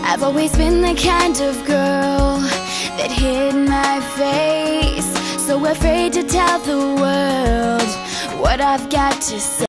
I've always been the kind of girl that hid my face, so afraid to tell the world what I've got to say.